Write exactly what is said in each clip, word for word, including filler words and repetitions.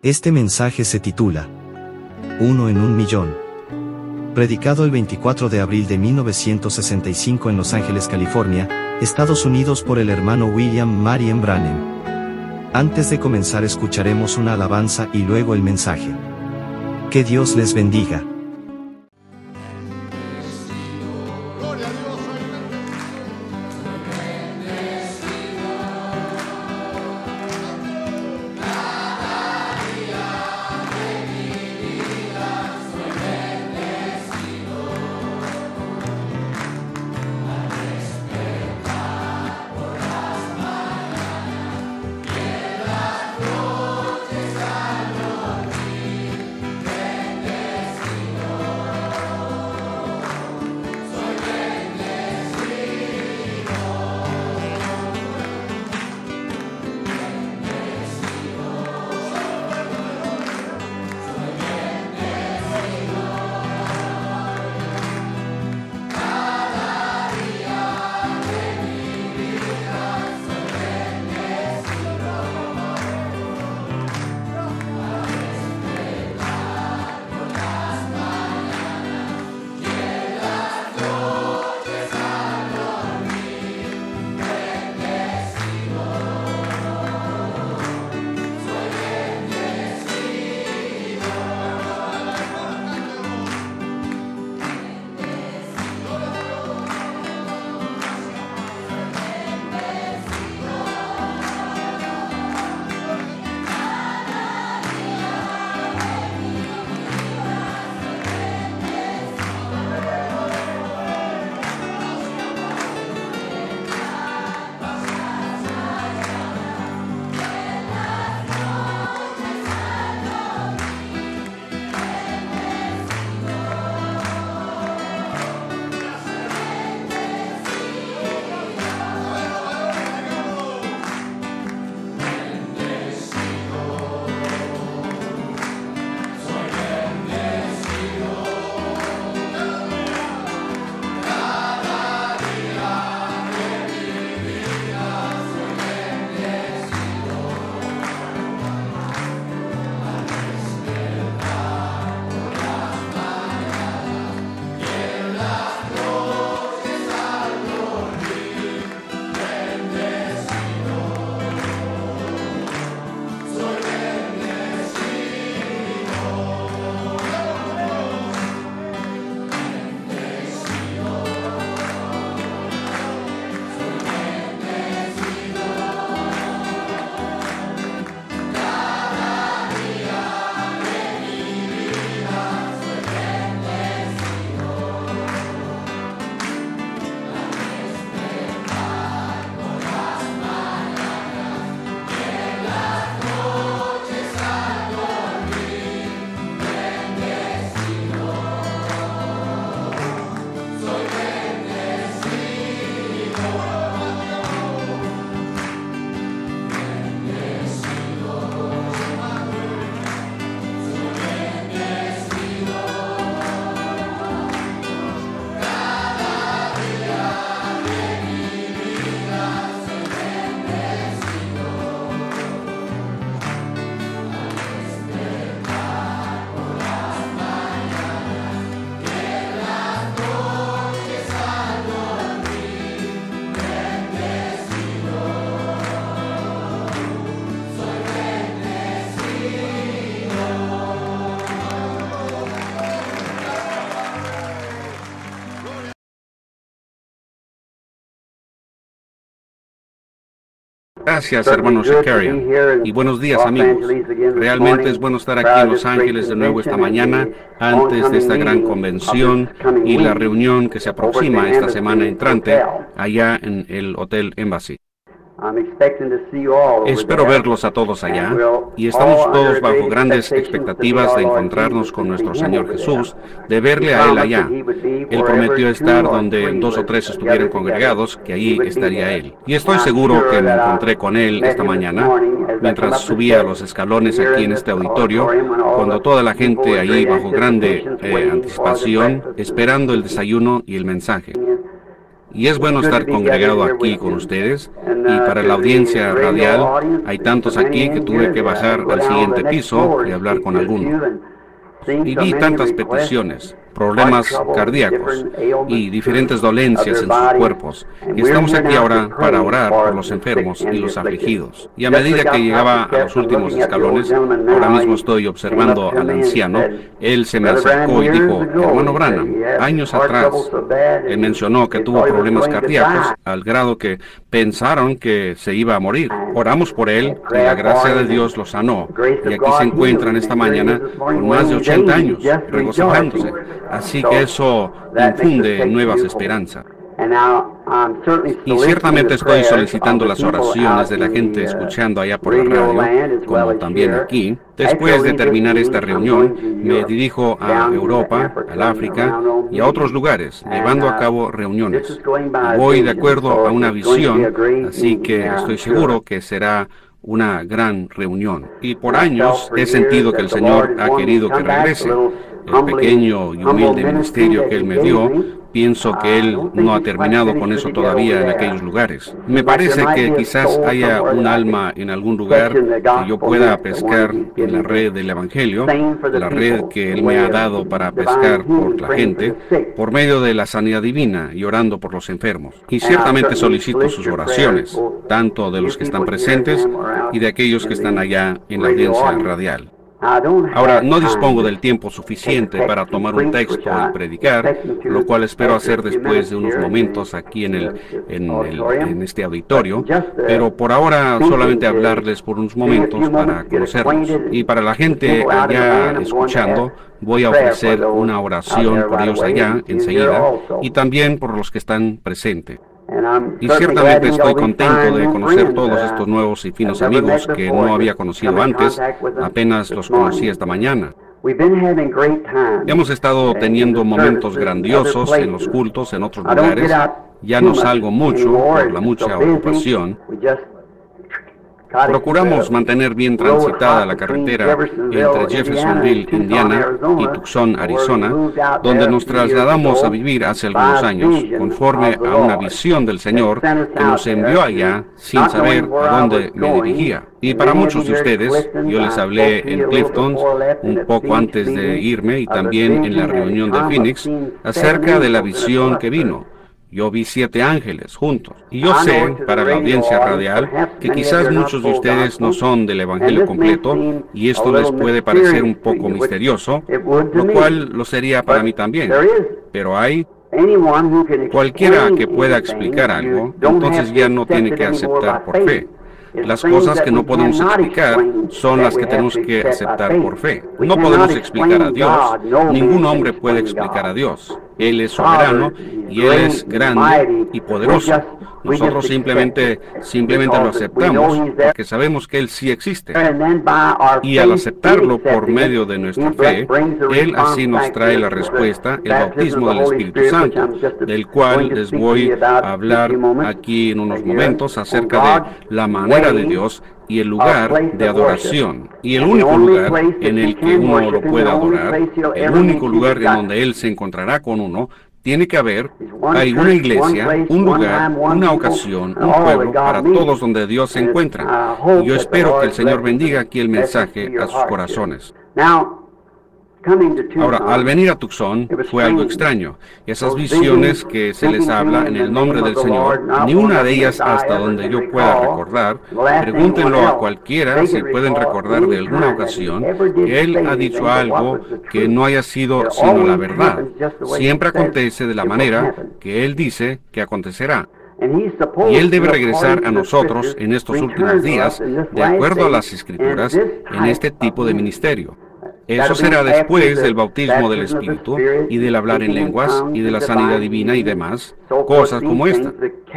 Este mensaje se titula Uno en un millón. Predicado el veinticuatro de abril de mil novecientos sesenta y cinco en Los Ángeles, California, Estados Unidos por el hermano William Marion Branham. Antes de comenzar escucharemos una alabanza y luego el mensaje. Que Dios les bendiga. Gracias, hermano Shakarian. Y buenos días, amigos. Realmente es bueno estar aquí en Los Ángeles de nuevo esta mañana, antes de esta gran convención y la reunión que se aproxima esta semana entrante, allá en el Hotel Embassy. Espero verlos a todos allá, y estamos todos bajo grandes expectativas de encontrarnos con nuestro Señor Jesús, de verle a Él allá. Él prometió estar donde dos o tres estuvieran congregados, que allí estaría Él. Y estoy seguro que me encontré con Él esta mañana, mientras subía los escalones aquí en este auditorio, cuando toda la gente allí bajo grande eh, anticipación, esperando el desayuno y el mensaje. Y es bueno estar congregado aquí con ustedes, y para la audiencia radial, hay tantos aquí que tuve que bajar al siguiente piso y hablar con alguno. Y vi tantas peticiones, problemas cardíacos y diferentes dolencias en sus cuerpos. Y estamos aquí ahora para orar por los enfermos y los afligidos. Y a medida que llegaba a los últimos escalones, ahora mismo estoy observando al anciano, él se me acercó y dijo: hermano Branham, años atrás, él mencionó que tuvo problemas cardíacos al grado que pensaron que se iba a morir. Oramos por él y la gracia de Dios lo sanó. Y aquí se encuentran esta mañana con más de ochenta años, regocijándose. Así que eso infunde nuevas esperanzas. Y ciertamente estoy solicitando las oraciones de la gente escuchando allá por la radio, como también aquí. Después de terminar esta reunión, me dirijo a Europa, al África y a otros lugares, llevando a cabo reuniones. Y voy de acuerdo a una visión, así que estoy seguro que será una gran reunión. Y por años he sentido que el Señor ha querido que regrese. El pequeño y humilde ministerio que Él me dio, pienso que Él no ha terminado con eso todavía en aquellos lugares. Me parece que quizás haya un alma en algún lugar que yo pueda pescar en la red del Evangelio, la red que Él me ha dado para pescar por la gente, por medio de la sanidad divina y orando por los enfermos. Y ciertamente solicito sus oraciones, tanto de los que están presentes y de aquellos que están allá en la audiencia radial. Ahora, no dispongo del tiempo suficiente para tomar un texto y predicar, lo cual espero hacer después de unos momentos aquí en, el, en, el, en este auditorio, pero por ahora solamente hablarles por unos momentos para conocerlos. Y para la gente allá escuchando, voy a ofrecer una oración por ellos allá enseguida, y también por los que están presentes. Y ciertamente estoy contento de conocer todos estos nuevos y finos amigos que no había conocido antes, apenas los conocí esta mañana. Hemos estado teniendo momentos grandiosos en los cultos en otros lugares. Ya no salgo mucho por la mucha ocupación. Procuramos mantener bien transitada la carretera entre Jeffersonville, Indiana, y Tucson, Arizona, donde nos trasladamos a vivir hace algunos años, conforme a una visión del Señor que nos envió allá sin saber a dónde me dirigía. Y para muchos de ustedes, yo les hablé en Clifton un poco antes de irme y también en la reunión de Phoenix acerca de la visión que vino. Yo vi siete ángeles juntos. Y yo sé, para la audiencia radial, que quizás muchos de ustedes no son del Evangelio completo, y esto les puede parecer un poco misterioso, lo cual lo sería para mí también. Pero hay cualquiera que pueda explicar algo, entonces ya no tiene que aceptar por fe. Las cosas que no podemos explicar son las que tenemos que aceptar por fe. No podemos explicar a Dios. Ningún hombre puede explicar a Dios. Él es soberano y Él es grande y poderoso. Nosotros simplemente, simplemente lo aceptamos porque sabemos que Él sí existe. Y al aceptarlo por medio de nuestra fe, Él así nos trae la respuesta, el bautismo del Espíritu Santo, del cual les voy a hablar aquí en unos momentos acerca de la manera de Dios y el lugar de adoración. Y el único lugar en el que uno lo pueda adorar, el único lugar en donde Él se encontrará con uno, tiene que haber, hay una iglesia, un lugar, una ocasión, un pueblo para todos donde Dios se encuentra. Y yo espero que el Señor bendiga aquí el mensaje a sus corazones. Ahora, al venir a Tucson fue algo extraño. Esas visiones que se les habla en el nombre del Señor, ni una de ellas hasta donde yo pueda recordar, pregúntenlo a cualquiera si pueden recordar de alguna ocasión que Él ha dicho algo que no haya sido sino la verdad. Siempre acontece de la manera que Él dice que acontecerá. Y Él debe regresar a nosotros en estos últimos días, de acuerdo a las Escrituras, en este tipo de ministerio. Eso será después del bautismo del Espíritu y del hablar en lenguas y de la sanidad divina y demás, cosas como esta.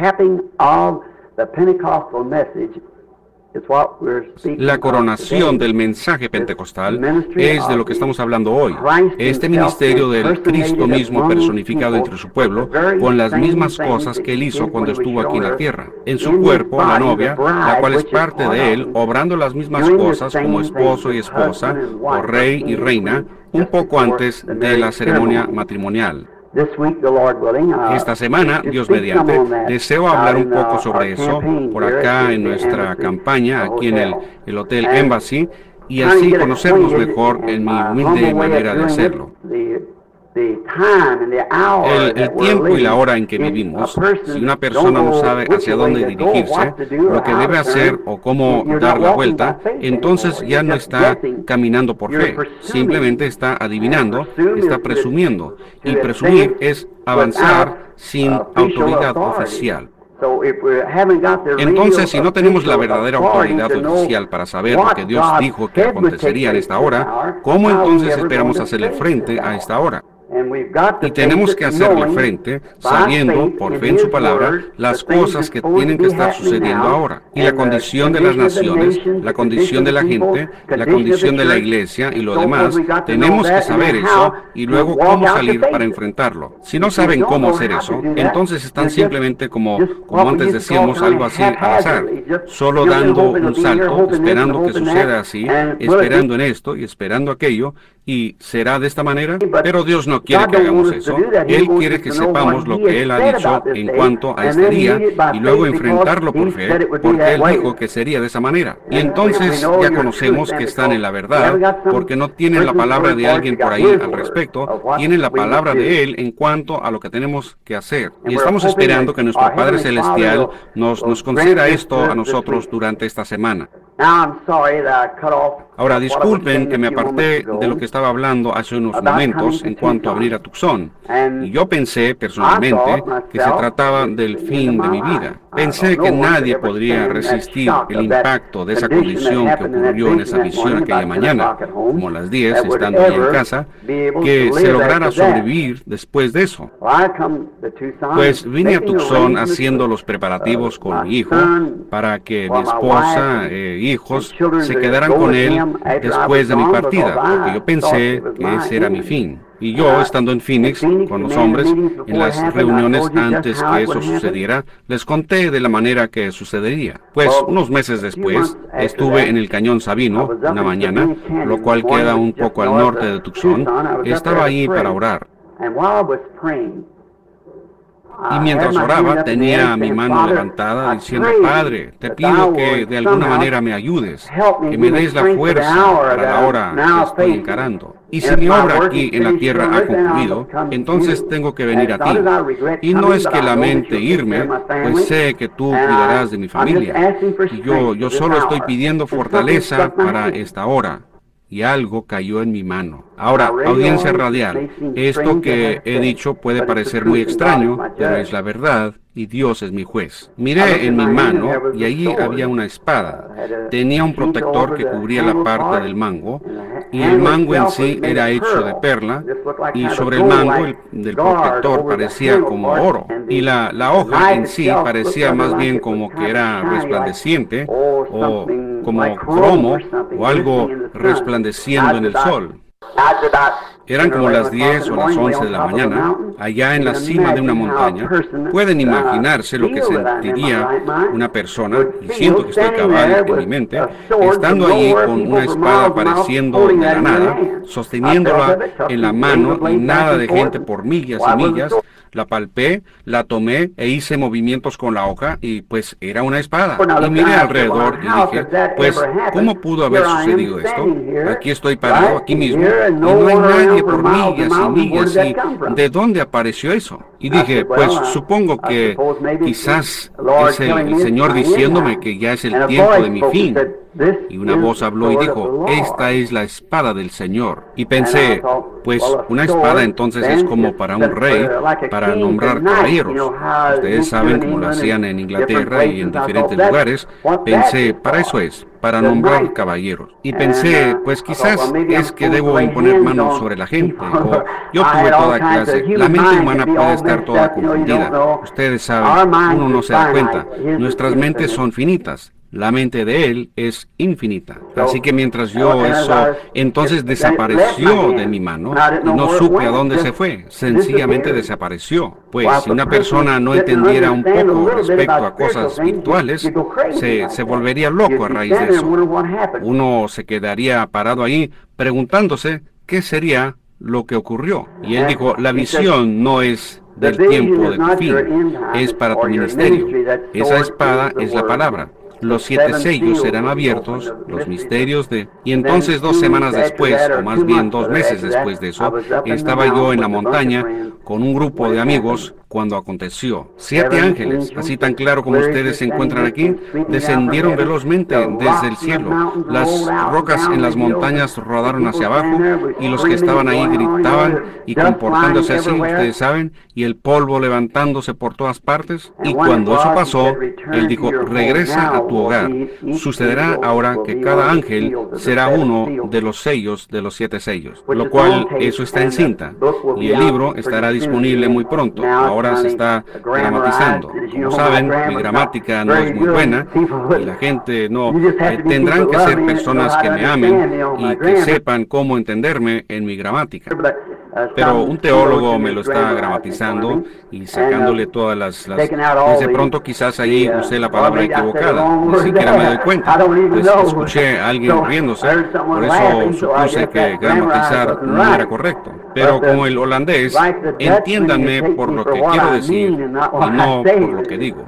La coronación del mensaje pentecostal es de lo que estamos hablando hoy. Este ministerio del Cristo mismo personificado entre su pueblo, con las mismas cosas que Él hizo cuando estuvo aquí en la tierra. En su cuerpo, la novia, la cual es parte de Él, obrando las mismas cosas como esposo y esposa, o rey y reina, un poco antes de la ceremonia matrimonial. Esta semana, Dios mediante, deseo hablar un poco sobre eso por acá en nuestra campaña, aquí en el, el Hotel Embassy, y así conocernos mejor en mi humilde manera de hacerlo. El, el tiempo y la hora en que vivimos, si una persona no sabe hacia dónde dirigirse, lo que debe hacer o cómo dar la vuelta, entonces ya no está caminando por fe, simplemente está adivinando, está presumiendo, y presumir es avanzar sin autoridad oficial. Entonces, si no tenemos la verdadera autoridad oficial para saber lo que Dios dijo que acontecería en esta hora, ¿cómo entonces esperamos hacerle frente a esta hora? Y tenemos que hacerle frente, sabiendo, por fe en su palabra, las cosas que tienen que estar sucediendo ahora. Y la condición de las naciones, la condición de la gente, la condición de la iglesia y lo demás, tenemos que saber eso y luego cómo salir para enfrentarlo. Si no saben cómo hacer eso, entonces están simplemente como, como antes decíamos, algo así al azar, solo dando un salto, esperando que suceda así, esperando en esto y esperando aquello, y será de esta manera, pero Dios no quiere que hagamos eso. Él quiere que sepamos lo que Él ha dicho en cuanto a este día y luego enfrentarlo por fe, porque Él dijo que sería de esa manera. Y entonces ya conocemos que están en la verdad, porque no tienen la palabra de alguien por ahí al respecto, tienen la palabra de Él en cuanto a lo que tenemos que hacer. Y estamos esperando que nuestro Padre Celestial nos, nos conceda esto a nosotros durante esta semana. Ahora, disculpen que me aparté de lo que estaba hablando hace unos momentos en cuanto a venir a Tucson. Y yo pensé, personalmente, que se trataba del fin de mi vida. Pensé que nadie podría resistir el impacto de esa condición que ocurrió en esa visión aquella mañana, como a las diez, estando ahí en casa, que se lograra sobrevivir después de eso. Pues vine a Tucson haciendo los preparativos con mi hijo para que mi esposa e hijos se quedaran con él después de mi partida, porque yo pensé que ese era mi fin. Y yo, estando en Phoenix con los hombres, en las reuniones antes que eso sucediera, les conté de la manera que sucedería. Pues unos meses después, estuve en el Cañón Sabino una mañana, lo cual queda un poco al norte de Tucson. Estaba ahí para orar. Y mientras oraba, tenía mi mano levantada diciendo, Padre, te pido que de alguna manera me ayudes, que me des la fuerza para la hora que estoy encarando. Y si mi obra aquí en la tierra ha concluido, entonces tengo que venir a ti. Y no es que lamente irme, pues sé que tú cuidarás de mi familia. Y yo, yo solo estoy pidiendo fortaleza para esta hora. Y algo cayó en mi mano. Ahora, audiencia radial, esto que he dicho puede parecer muy extraño, pero es la verdad, y Dios es mi juez. Miré en mi mano, y allí había una espada. Tenía un protector que cubría la parte del mango, y el mango en sí era hecho de perla, y sobre el mango el, del protector parecía como oro, y la, la hoja en sí parecía más bien como que era resplandeciente, o como cromo, o algo resplandeciendo en el sol. Eran como las diez o las once de la mañana, allá en la cima de una montaña. Pueden imaginarse lo que sentiría una persona, y siento que estoy cabal en mi mente, estando allí con una espada apareciendo de la nada, sosteniéndola en la mano y nada de gente por millas y millas. La palpé, la tomé e hice movimientos con la hoja y pues era una espada. Y miré alrededor y dije, pues, ¿cómo pudo haber sucedido esto? Aquí estoy parado, aquí mismo, y no hay nadie por millas y millas. ¿Y de dónde apareció eso? Y dije, pues, supongo que quizás es el, el Señor diciéndome que ya es el tiempo de mi fin. Y una voz habló y dijo, esta es la espada del Señor. Y pensé, pues una espada entonces es como para un rey, para nombrar caballeros. Ustedes saben cómo lo hacían en Inglaterra y en diferentes lugares. Pensé, para eso es, para nombrar caballeros. Y pensé, pues quizás es que debo imponer manos sobre la gente. O yo tuve toda clase. La mente humana puede estar toda confundida. Ustedes saben, uno no se da cuenta. Nuestras mentes son finitas. La mente de Él es infinita. Así que mientras yo eso, entonces desapareció de mi mano y no supe a dónde se fue. Sencillamente desapareció. Pues si una persona no entendiera un poco respecto a cosas espirituales, se, se volvería loco a raíz de eso. Uno se quedaría parado ahí preguntándose qué sería lo que ocurrió. Y él dijo, la visión no es del tiempo de tu fin, es para tu ministerio. Esa espada es la palabra. Los siete sellos serán abiertos, los misterios de... Y entonces dos semanas después, o más bien dos meses después de eso, estaba yo en la montaña con un grupo de amigos cuando aconteció. Siete ángeles, así tan claro como ustedes se encuentran aquí, descendieron velozmente desde el cielo. Las rocas en las montañas rodaron hacia abajo y los que estaban ahí gritaban y comportándose así, ustedes saben, y el polvo levantándose por todas partes. Y cuando eso pasó, él dijo, regresa a tu hogar. Sucederá ahora que cada ángel será uno de los sellos de los siete sellos, lo cual eso está en cinta, y el libro estará disponible muy pronto. Ahora se está gramatizando. Como saben, mi gramática no es muy buena, y la gente no... Eh, tendrán que ser personas que me amen y que sepan cómo entenderme en mi gramática. Pero un teólogo me lo está gramatizando y sacándole todas las... las pues de pronto quizás allí usé la palabra equivocada, ni siquiera me doy cuenta. Pues escuché a alguien riéndose, por eso supuse que gramatizar no era correcto. Pero como el holandés, entiéndanme por lo que quiero decir y no por lo que digo.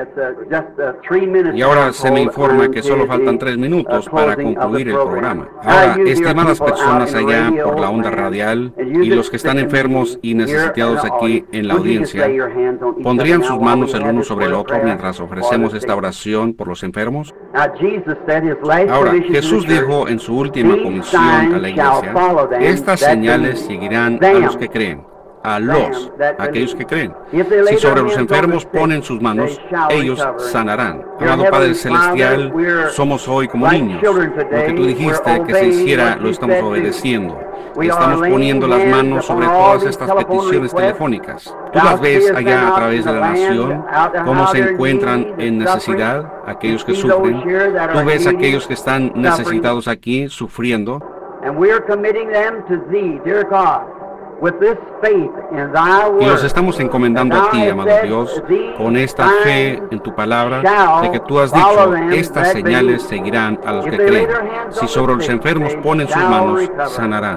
Y ahora se me informa que solo faltan tres minutos para concluir el programa. Ahora, estimadas personas allá por la onda radial y los que están enfermos y necesitados aquí en la audiencia, ¿pondrían sus manos el uno sobre el otro mientras ofrecemos esta oración por los enfermos? Ahora, Jesús dijo en su última comisión a la iglesia, estas señales seguirán a los que creen. A los, aquellos que creen. Si sobre los enfermos ponen sus manos, ellos sanarán. Amado Padre Celestial, somos hoy como niños. Lo que tú dijiste que se hiciera, lo estamos obedeciendo. Estamos poniendo las manos sobre todas estas peticiones telefónicas. Tú las ves allá a través de la nación, cómo se encuentran en necesidad, aquellos que sufren. Tú ves aquellos que están necesitados aquí, sufriendo. Y los estamos encomendando a ti, amado Dios, con esta fe en tu palabra, de que tú has dicho, estas señales seguirán a los que creen. Si sobre los enfermos ponen sus manos, sanarán.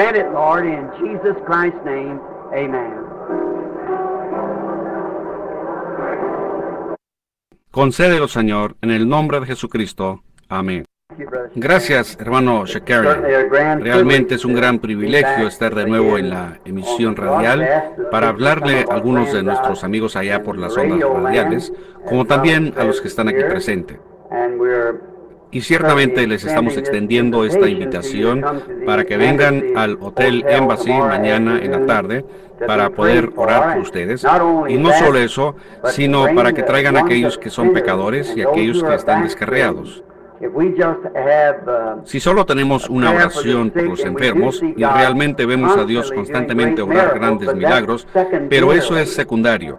Concédelo, Señor, en el nombre de Jesucristo. Amén. Gracias, hermano Shakarian. Realmente es un gran privilegio estar de nuevo en la emisión radial para hablarle a algunos de nuestros amigos allá por las ondas radiales, como también a los que están aquí presentes. Y ciertamente les estamos extendiendo esta invitación para que vengan al Hotel Embassy mañana en la tarde para poder orar por ustedes. Y no solo eso, sino para que traigan a aquellos que son pecadores y aquellos que están descarriados. Si solo tenemos una oración por los enfermos, y realmente vemos a Dios constantemente obrar grandes milagros, pero eso es secundario.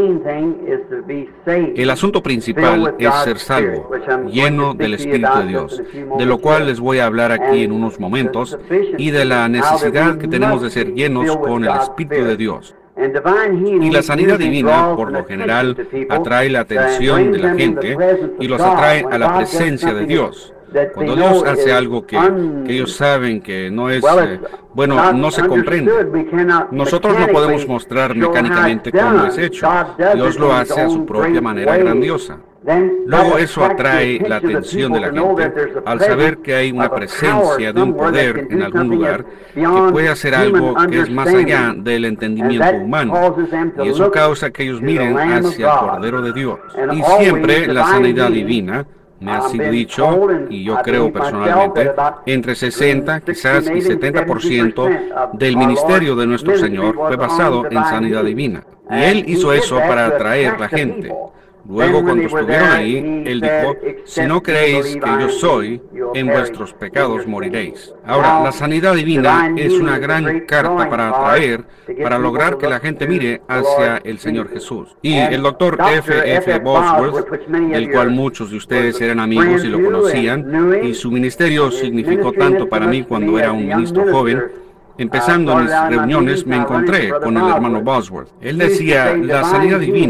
El asunto principal es ser salvo, lleno del Espíritu de Dios, de lo cual les voy a hablar aquí en unos momentos, y de la necesidad que tenemos de ser llenos con el Espíritu de Dios. Y la sanidad divina, por lo general, atrae la atención de la gente y los atrae a la presencia de Dios. Cuando Dios hace algo que, que ellos saben que no es, eh, bueno, no se comprende. Nosotros no podemos mostrar mecánicamente cómo es hecho. Dios lo hace a su propia manera grandiosa. Luego eso atrae la atención de la gente al saber que hay una presencia de un poder en algún lugar que puede hacer algo que es más allá del entendimiento humano. Y eso causa que ellos miren hacia el Cordero de Dios. Y siempre la sanidad divina, me ha sido dicho, y yo creo personalmente, entre sesenta quizás y setenta por ciento del ministerio de nuestro Señor fue basado en sanidad divina. Y Él hizo eso para atraer a la gente. Luego, cuando estuvieron ahí, Él dijo, si no creéis que yo soy, en vuestros pecados moriréis. Ahora, la sanidad divina es una gran carta para atraer, para lograr que la gente mire hacia el Señor Jesús. Y el doctor F F Bosworth, del cual muchos de ustedes eran amigos y lo conocían, y su ministerio significó tanto para mí cuando era un ministro joven. Empezando mis reuniones, me encontré con el hermano Bosworth. Él decía, la sanidad divina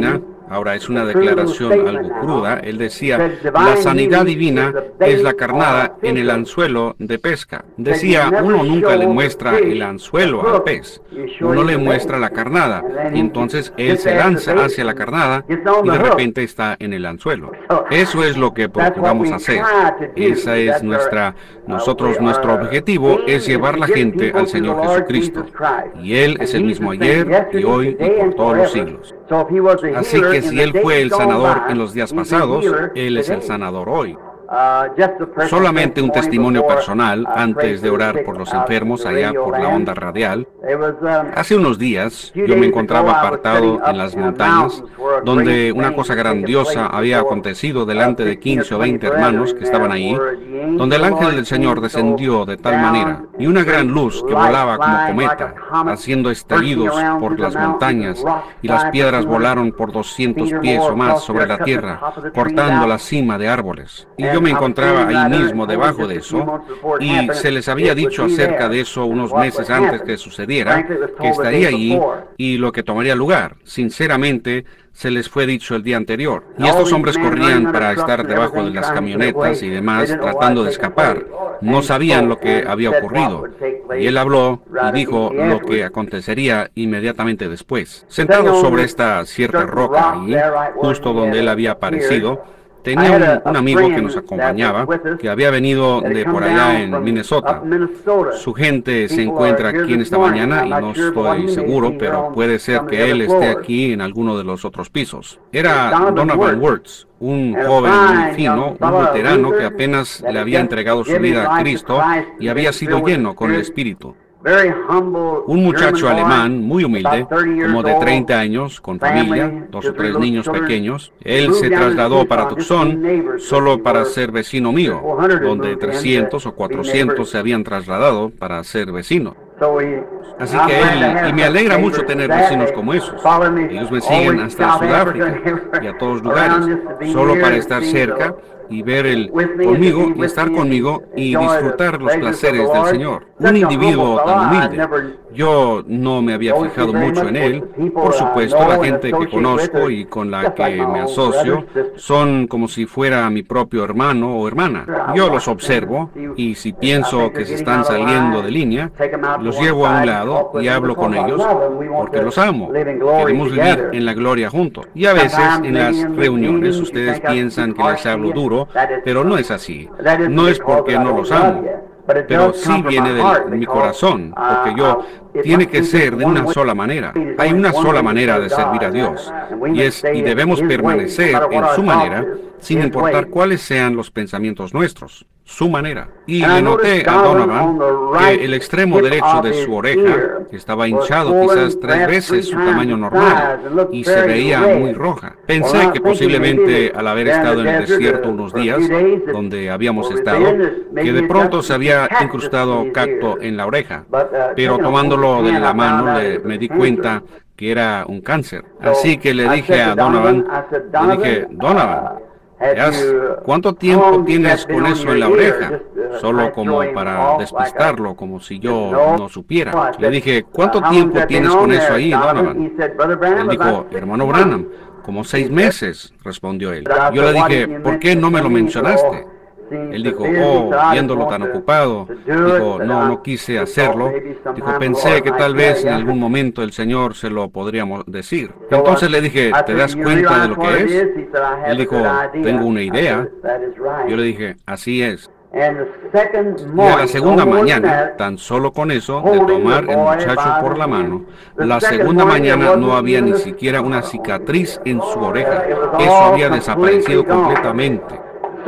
Ahora, es una declaración algo cruda. Él decía, la sanidad divina es la carnada en el anzuelo de pesca. Decía, uno nunca le muestra el anzuelo al pez, uno le muestra la carnada, y entonces él se lanza hacia la carnada y de repente está en el anzuelo. Eso es lo que procuramos hacer. Esa es nuestra, nosotros, nuestro objetivo es llevar la gente al Señor Jesucristo. Y Él es el mismo ayer y hoy y por todos los siglos. Así que si Él fue el sanador en los días pasados, Él es el sanador hoy. Solamente un testimonio personal antes de orar por los enfermos allá por la onda radial. Hace unos días yo me encontraba apartado en las montañas donde una cosa grandiosa había acontecido delante de quince o veinte hermanos que estaban allí, donde el ángel del Señor descendió de tal manera y una gran luz que volaba como cometa, haciendo estallidos por las montañas, y las piedras volaron por doscientos pies o más sobre la tierra, cortando la cima de árboles. Y yo me encontraba ahí mismo debajo de eso, y se les había dicho acerca de eso unos meses antes que sucediera, que estaría allí y lo que tomaría lugar. Sinceramente, se les fue dicho el día anterior. Y estos hombres corrían para estar debajo de las camionetas y demás, tratando de escapar. No sabían lo que había ocurrido. Y él habló y dijo lo que acontecería inmediatamente después. Sentado sobre esta cierta roca allí, justo donde él había aparecido, tenía un, un amigo que nos acompañaba, que había venido de por allá en Minnesota. Su gente se encuentra aquí en esta mañana y no estoy seguro, pero puede ser que él esté aquí en alguno de los otros pisos. Era Donovan Wirtz, un joven muy fino, un veterano que apenas le había entregado su vida a Cristo y había sido lleno con el Espíritu. Un muchacho alemán muy humilde, como de treinta años, con familia, dos o tres niños pequeños. Él se trasladó para Tucson solo para ser vecino mío, donde trescientos o cuatrocientos se habían trasladado para ser vecinos. Así que él, y me alegra mucho tener vecinos como esos. Ellos me siguen hasta Sudáfrica y a todos lugares, solo para estar cerca y ver el conmigo y estar conmigo y disfrutar los placeres del Señor. Un individuo tan humilde. Yo no me había fijado mucho en él. Por supuesto, la gente que conozco y con la que me asocio son como si fuera mi propio hermano o hermana. Yo los observo y si pienso que se están saliendo de línea, los llevo a un lado y hablo con ellos porque los amo. Queremos vivir en la gloria juntos. Y a veces en las reuniones ustedes piensan que les hablo duro, pero no es así. No es porque no los amo, pero sí viene de mi corazón, porque yo tiene que ser de una sola manera. Hay una sola manera de servir a Dios, y es y debemos permanecer en su manera, sin importar cuáles sean los pensamientos nuestros. Su manera. Y le noté a Donovan que el extremo derecho de su oreja estaba hinchado quizás tres veces su tamaño normal y se veía muy roja. Pensé que posiblemente al haber estado en el desierto unos días, donde habíamos estado, que de pronto se había incrustado cacto en la oreja, pero tomándolo de la mano le, me di cuenta que era un cáncer. Así que le dije a Donovan, le dije, Donovan, ¿cuánto tiempo tienes con eso en la oreja? Solo como para despistarlo, como si yo no supiera. Le dije, ¿cuánto tiempo tienes con eso ahí, Donovan? Él dijo, hermano Branham, como seis meses, respondió él. Yo le dije, ¿por qué no me lo mencionaste? Él dijo, oh, viéndolo tan ocupado, dijo, no, no quise hacerlo. Dijo, pensé que tal vez en algún momento el Señor se lo podríamos decir. Entonces le dije, ¿te das cuenta de lo que es? Él dijo, tengo una idea. Yo le dije, así es. Y a la segunda mañana, tan solo con eso, de tomar el muchacho por la mano, la segunda mañana no había ni siquiera una cicatriz en su oreja. Eso había desaparecido completamente.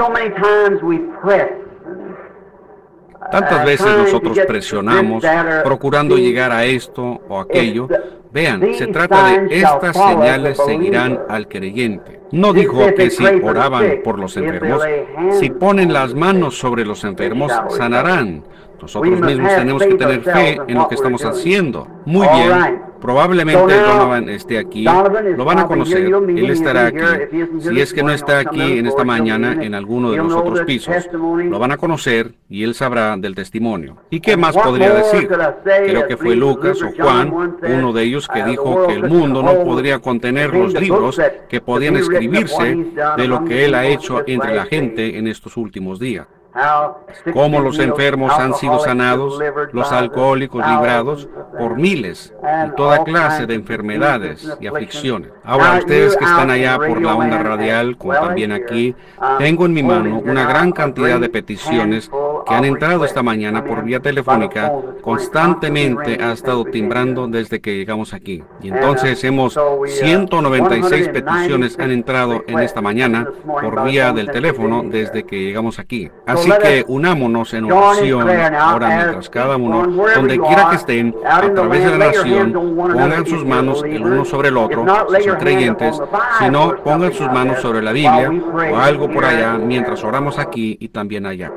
Tantas veces nosotros presionamos procurando llegar a esto o aquello. Vean, se trata de estas señales seguirán al creyente. No dijo que si oraban por los enfermos, si ponen las manos sobre los enfermos, sanarán. Nosotros mismos tenemos que tener fe en lo que estamos haciendo. Muy bien. Probablemente Donovan esté aquí, lo van a conocer, él estará aquí. Si es que no está aquí en esta mañana en alguno de los otros pisos, lo van a conocer y él sabrá del testimonio. ¿Y qué más podría decir? Creo que fue Lucas o Juan, uno de ellos, que dijo que el mundo no podría contener los libros que podían escribirse de lo que él ha hecho entre la gente en estos últimos días. Cómo los enfermos han sido sanados, los alcohólicos librados por miles, y toda clase de enfermedades y aflicciones. Ahora, ustedes que están allá por la onda radial, como también aquí, tengo en mi mano una gran cantidad de peticiones que han entrado esta mañana por vía telefónica. Constantemente ha estado timbrando desde que llegamos aquí. Y entonces hemos ciento noventa y seis peticiones han entrado en esta mañana por vía del teléfono desde que llegamos aquí. Así que unámonos en oración ahora mientras cada uno, donde quiera que estén, a través de la nación, pongan sus manos el uno sobre el otro, si son creyentes, si no, pongan sus manos sobre la Biblia o algo por allá mientras oramos aquí y también allá.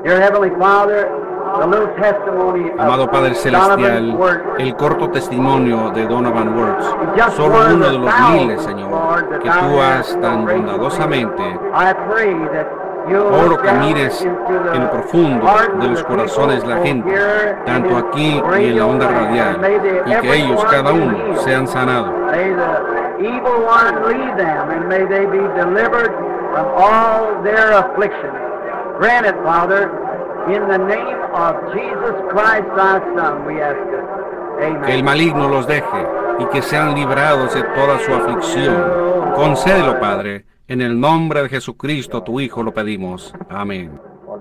Amado Padre Celestial, el corto testimonio de Donovan Words, solo uno de los miles, Señor, que tú has tan bondadosamente. Oro que mires en lo profundo de los corazones de la gente, tanto aquí y en la onda radial, y que ellos, cada uno, sean sanados. Que el maligno los deje y que sean librados de toda su aflicción. Concédelo, Padre. En el nombre de Jesucristo, tu Hijo, lo pedimos. Amén.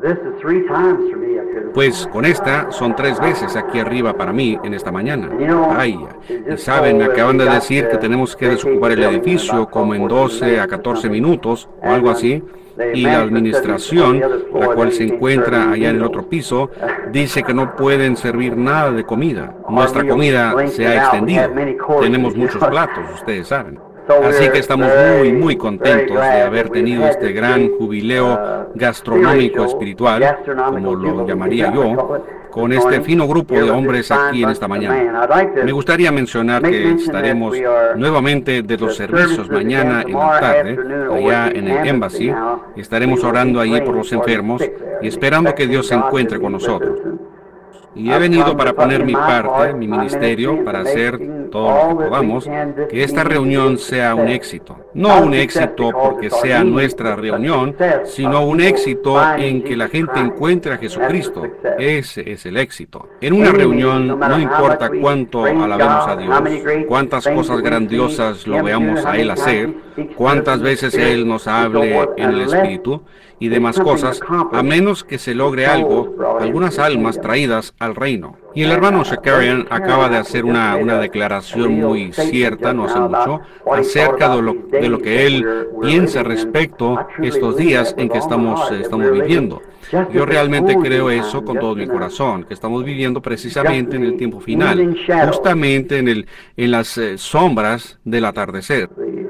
Pues con esta son tres veces aquí arriba para mí en esta mañana. Ay, y saben, me acaban de decir que tenemos que desocupar el edificio como en doce a catorce minutos o algo así. Y la administración, la cual se encuentra allá en el otro piso, dice que no pueden servir nada de comida. Nuestra comida se ha extendido. Tenemos muchos platos, ustedes saben. Así que estamos muy, muy contentos de haber tenido este gran jubileo gastronómico espiritual, como lo llamaría yo, con este fino grupo de hombres aquí en esta mañana. Me gustaría mencionar que estaremos nuevamente de los servicios mañana en la tarde, allá en el Embassy, y estaremos orando allí por los enfermos y esperando que Dios se encuentre con nosotros. Y he venido para poner mi parte, mi ministerio, para hacer todo lo que podamos, que esta reunión sea un éxito. No un éxito porque sea nuestra reunión, sino un éxito en que la gente encuentre a Jesucristo. Ese es el éxito. En una reunión no importa cuánto alabemos a Dios, cuántas cosas grandiosas lo veamos a Él hacer, cuántas veces Él nos hable en el Espíritu y demás cosas, a menos que se logre algo, algunas almas traídas al reino. Y el hermano Shakarian acaba de hacer una, una declaración muy cierta, no hace mucho, acerca de lo, de lo que él piensa respecto a estos días en que estamos, eh, estamos viviendo. Yo realmente creo eso con todo mi corazón, que estamos viviendo precisamente en el tiempo final, justamente en, el, en las eh, sombras del atardecer.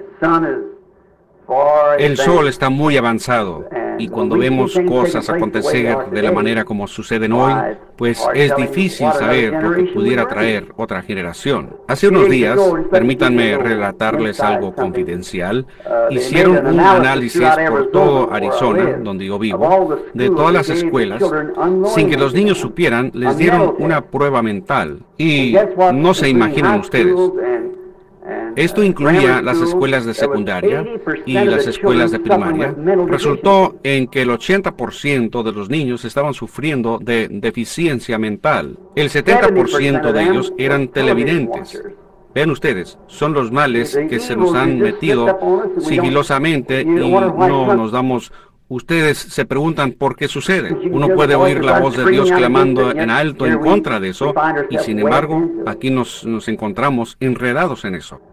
El sol está muy avanzado y cuando vemos cosas acontecer de la manera como suceden hoy, pues es difícil saber lo que pudiera traer otra generación. Hace unos días, permítanme relatarles algo confidencial, hicieron un análisis por todo Arizona, donde yo vivo, de todas las escuelas, sin que los niños supieran, les dieron una prueba mental. Y no se imaginan ustedes. Esto incluía las escuelas de secundaria y las escuelas de primaria. Resultó en que el ochenta por ciento de los niños estaban sufriendo de deficiencia mental. El setenta por ciento de ellos eran televidentes. Vean ustedes, son los males que se nos han metido sigilosamente y no nos damos. Ustedes se preguntan por qué sucede. Uno puede oír la voz de Dios clamando en alto en contra de eso, y sin embargo, aquí nos, nos encontramos enredados en eso.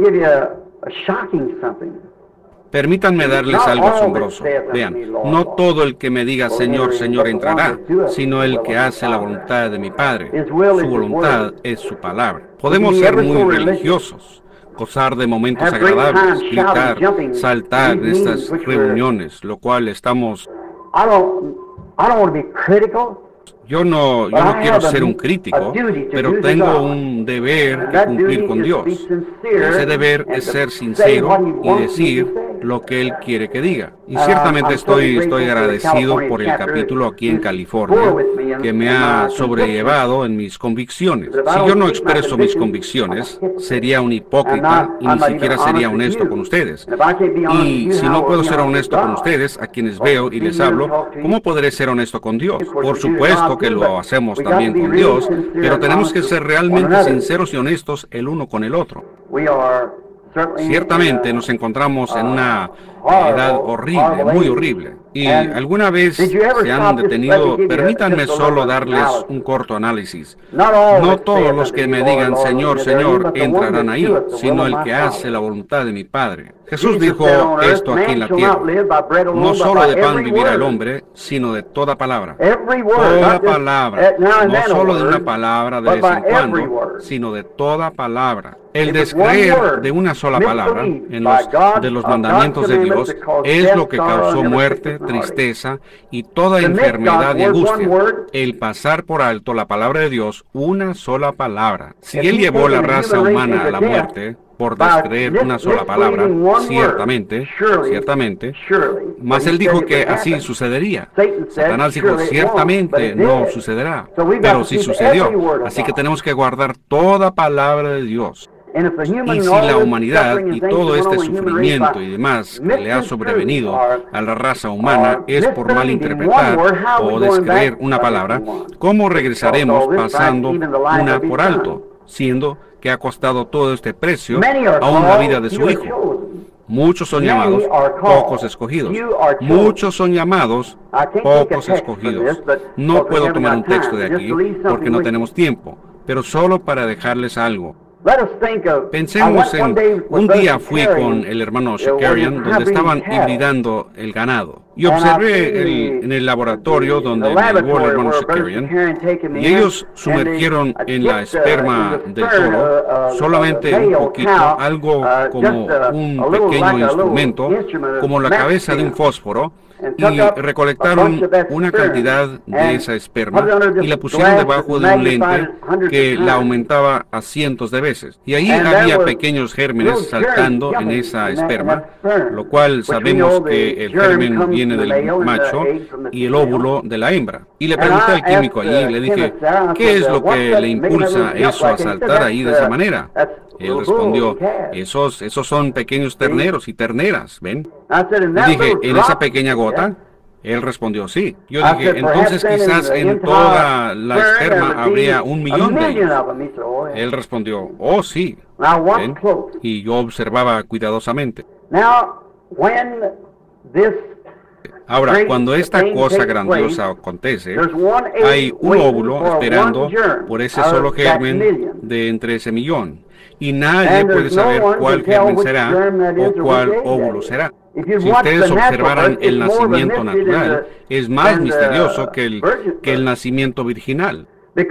Permítanme darles algo asombroso. Vean, no todo el que me diga Señor, Señor entrará, sino el que hace la voluntad de mi Padre. Su voluntad es su palabra. Podemos ser muy religiosos, gozar de momentos agradables, gritar, saltar en estas reuniones, lo cual estamos... Yo no, yo no quiero ser un crítico, pero tengo un deber que cumplir con Dios. Ese deber es ser sincero y decir lo que Él quiere que diga. Y ciertamente estoy, estoy agradecido por el capítulo aquí en California, que me ha sobrellevado en mis convicciones. Si yo no expreso mis convicciones, sería un hipócrita y ni siquiera sería honesto con ustedes. Y si no puedo ser honesto con ustedes, a quienes veo y les hablo, ¿cómo podré ser honesto con Dios? Por supuesto que lo hacemos también con Dios, pero tenemos que ser realmente sinceros y honestos el uno con el otro. Ciertamente nos encontramos en una edad horrible, muy horrible. Y alguna vez se han detenido, permítanme solo darles un corto análisis. No todos los que me digan Señor, Señor entrarán ahí, sino el que hace la voluntad de mi Padre. Jesús dijo esto aquí en la tierra: no solo de pan vivirá el hombre, sino de toda palabra. Toda palabra, no solo de una palabra de vez en cuando, sino de toda palabra. El descreer de una sola palabra en los, de los mandamientos de Dios es lo que causó muerte, tristeza y toda enfermedad y angustia. El pasar por alto la palabra de Dios, una sola palabra. Si Él llevó la raza humana a la muerte por descreer una sola palabra, ciertamente, ciertamente, mas Él dijo que así sucedería. Satanás dijo, ciertamente no sucederá, pero sí sucedió. Así que tenemos que guardar toda palabra de Dios. Y si la humanidad y todo este sufrimiento y demás que le ha sobrevenido a la raza humana es por malinterpretar o descreer una palabra, ¿cómo regresaremos pasando una por alto, siendo que ha costado todo este precio aún la vida de su Hijo? Muchos son llamados, pocos escogidos. Muchos son llamados, pocos escogidos. No puedo tomar un texto de aquí porque no tenemos tiempo, pero solo para dejarles algo. Pensemos en, un día fui con el hermano Shakarian, donde estaban hibridando el ganado. Y observé el, en el laboratorio donde me llevó el hermano Shakarian, y ellos sumergieron en la esperma del toro solamente un poquito, algo como un pequeño instrumento, como la cabeza de un fósforo, y recolectaron una cantidad de esa esperma y la pusieron debajo de un lente que la aumentaba a cientos de veces. Y ahí había pequeños gérmenes saltando en esa esperma, lo cual sabemos que el germen viene del macho y el óvulo de la hembra. Y le pregunté al químico allí, le dije, ¿qué es lo que le impulsa eso a saltar ahí de esa manera? Él respondió, esos, esos son pequeños terneros y terneras, ¿ven? Le dije, ¿en esa pequeña gota? Él respondió, sí. Yo dije, entonces quizás en toda la esperma habría un millón de ellos. Él respondió, oh, sí. ¿Ven? Y yo observaba cuidadosamente. Ahora, cuando esta cosa grandiosa acontece, hay un óvulo esperando por ese solo germen de entre ese millón. Y nadie puede saber cuál germen será o cuál óvulo será. Si ustedes observaran el nacimiento natural, es más misterioso que el, que el nacimiento virginal.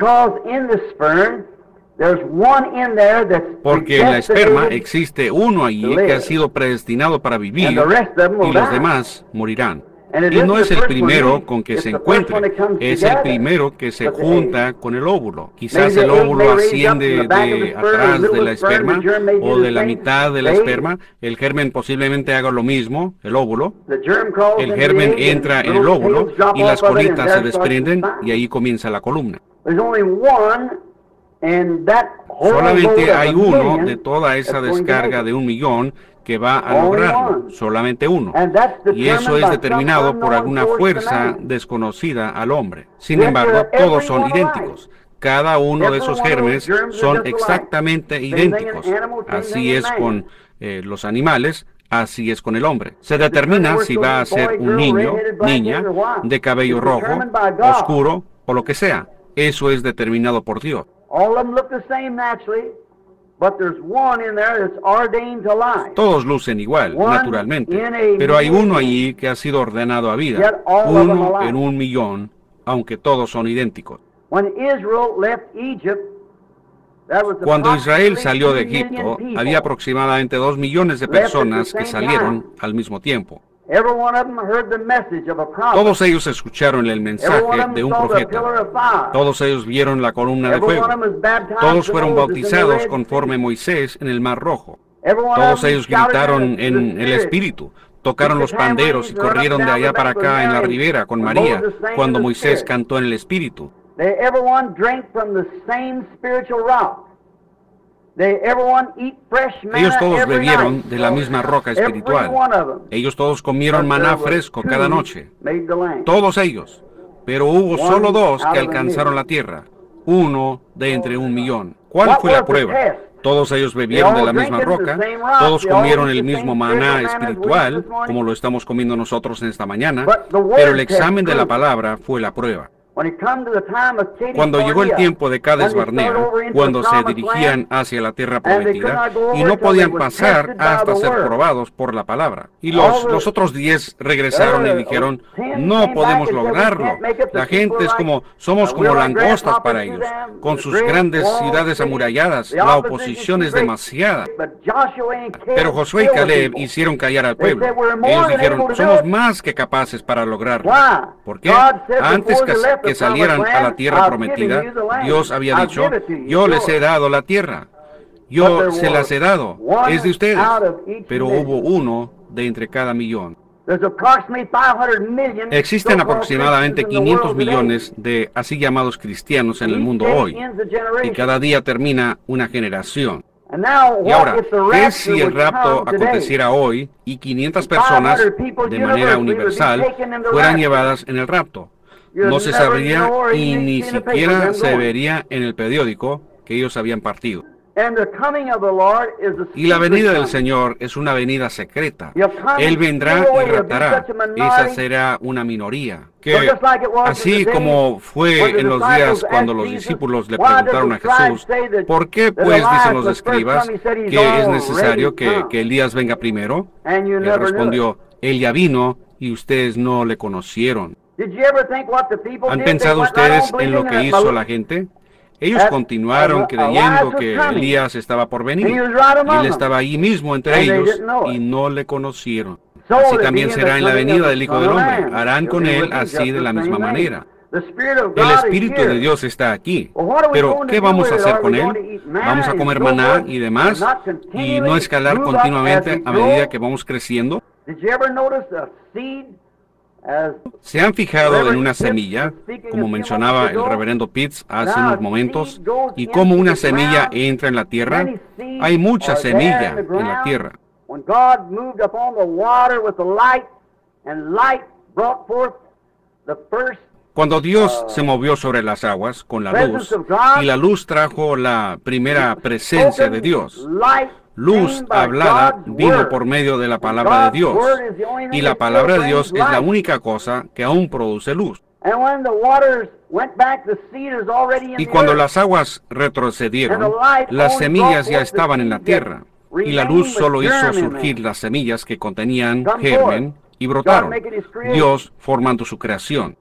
Porque en la esperma existe uno allí que ha sido predestinado para vivir y los demás morirán. Y no es el primero con que se encuentre, es el primero que se junta con el óvulo. Quizás el óvulo asciende de atrás de la esperma o de la mitad de la esperma. El germen posiblemente haga lo mismo, el óvulo. El germen entra en el óvulo y las colitas se desprenden y ahí comienza la columna. Solamente hay uno de toda esa descarga de un millón que va a lograrlo, solamente uno. Y eso es determinado por alguna fuerza desconocida al hombre. Sin embargo, todos son idénticos. Cada uno de esos gérmenes son exactamente idénticos. Así es con eh, los animales, así es con el hombre. Se determina si va a ser un niño, niña, de cabello rojo, oscuro o lo que sea. Eso es determinado por Dios. Todos lucen igual, naturalmente, pero hay uno allí que ha sido ordenado a vida, uno en un millón, aunque todos son idénticos. Cuando Israel salió de Egipto, había aproximadamente dos millones de personas que salieron al mismo tiempo. Todos ellos escucharon el mensaje de un profeta. Todos ellos vieron la columna de fuego. Todos fueron bautizados conforme Moisés en el Mar Rojo. Todos ellos gritaron en el Espíritu, tocaron los panderos y corrieron de allá para acá en la ribera con María cuando Moisés cantó en el Espíritu. Ellos todos bebieron de la misma roca espiritual. Ellos todos comieron maná fresco cada noche. Todos ellos. Pero hubo solo dos que alcanzaron la tierra. Uno de entre un millón. ¿Cuál fue la prueba? Todos ellos bebieron de la misma roca. Todos comieron el mismo maná espiritual, como lo estamos comiendo nosotros en esta mañana. Pero el examen de la palabra fue la prueba. Cuando llegó el tiempo de Cades Barnea, cuando se dirigían hacia la tierra prometida, y no podían pasar hasta ser probados por la palabra. Y los, los otros diez regresaron y dijeron, no podemos lograrlo. La gente es como, somos como langostas para ellos. Con sus grandes ciudades amuralladas, la oposición es demasiada. Pero Josué y Caleb hicieron callar al pueblo. Ellos dijeron, somos más que capaces para lograrlo. ¿Por qué? Antes que que salieran a la tierra prometida, Dios había dicho, yo les he dado la tierra, yo se las he dado, es de ustedes, pero hubo uno de entre cada millón. Existen aproximadamente quinientos millones de así llamados cristianos en el mundo hoy, y cada día termina una generación. Y ahora, ¿qué si el rapto aconteciera hoy y quinientas personas, de manera universal, fueran llevadas en el rapto? No se sabría y ni siquiera se vería en el periódico que ellos habían partido. Y la venida del Señor es una venida secreta. Él vendrá y raptará. Esa será una minoría. Que, así como fue en los días cuando los discípulos le preguntaron a Jesús, ¿por qué pues dicen los escribas que es necesario que, que Elías venga primero? Él respondió, Él ya vino y ustedes no le conocieron. ¿Han pensado ustedes en lo que hizo la gente? Ellos continuaron creyendo que Elías estaba por venir. Y él estaba ahí mismo entre ellos y no le conocieron. Así también será en la venida del Hijo del Hombre. Harán con él así de la misma manera. El Espíritu de Dios está aquí. Pero, ¿qué vamos a hacer con él? ¿Vamos a comer maná y demás? ¿Y no escalar continuamente a medida que vamos creciendo? ¿Se han fijado en una semilla, como mencionaba el reverendo Pitts hace unos momentos, y cómo una semilla entra en la tierra? Hay mucha semilla en la tierra. Cuando Dios se movió sobre las aguas con la luz, y la luz trajo la primera presencia de Dios, luz hablada vino por medio de la palabra de Dios, y la palabra de Dios es la única cosa que aún produce luz. Y cuando las aguas retrocedieron, las semillas ya estaban en la tierra, y la luz solo hizo surgir las semillas que contenían germen y brotaron, Dios formando su creación.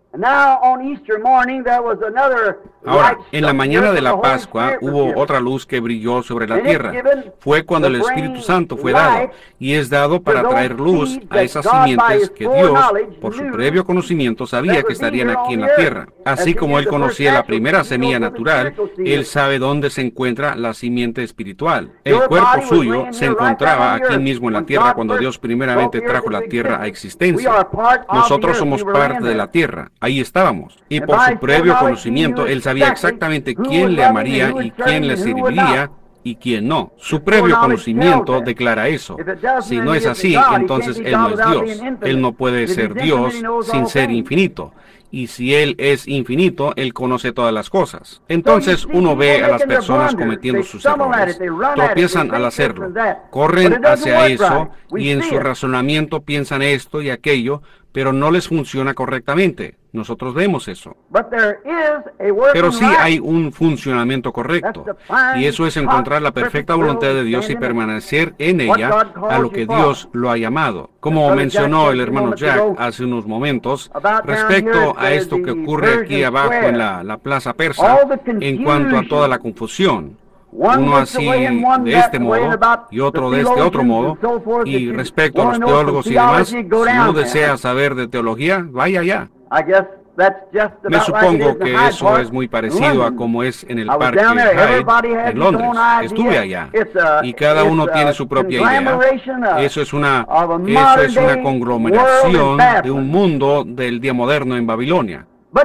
Ahora, en la mañana de la Pascua hubo otra luz que brilló sobre la tierra. Fue cuando el Espíritu Santo fue dado, y es dado para traer luz a esas simientes que Dios, por su previo conocimiento, sabía que estarían aquí en la tierra. Así como Él conocía la primera semilla natural, Él sabe dónde se encuentra la simiente espiritual. El cuerpo suyo se encontraba aquí mismo en la tierra cuando Dios primeramente trajo la tierra a existencia. Nosotros somos parte de la tierra. Ahí estábamos. Y por su previo conocimiento, Él sabía exactamente quién le amaría y quién le serviría y quién no. Su previo conocimiento declara eso. Si no es así, entonces Él no es Dios. Él no puede ser Dios sin ser infinito. Y si Él es infinito, Él conoce todas las cosas. Entonces uno ve a las personas cometiendo sus errores. Tropiezan al hacerlo. Corren hacia eso y en su razonamiento piensan esto y aquello, pero no les funciona correctamente. Nosotros vemos eso. Pero sí hay un funcionamiento correcto, y eso es encontrar la perfecta voluntad de Dios y permanecer en ella a lo que Dios lo ha llamado. Como mencionó el hermano Jack hace unos momentos, respecto a esto que ocurre aquí abajo en la, la plaza persa, en cuanto a toda la confusión. uno así de este modo y otro de este otro modo, y respecto a los teólogos y demás, si uno desea saber de teología, vaya allá. Me supongo que eso es muy parecido a como es en el Parque Hyde en Londres. Estuve allá y cada uno tiene su propia idea. Eso es una, eso es una conglomeración de un mundo del día moderno en Babilonia.